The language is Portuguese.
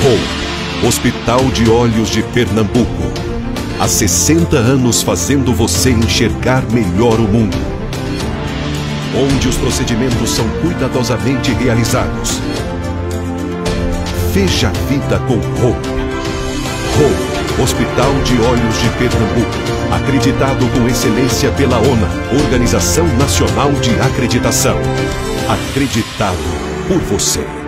Hope, Hospital de Olhos de Pernambuco. Há 60 anos fazendo você enxergar melhor o mundo. Onde os procedimentos são cuidadosamente realizados. Veja a vida com Hope. Hope, Hospital de Olhos de Pernambuco. Acreditado com excelência pela ONA, Organização Nacional de Acreditação. Acreditado por você.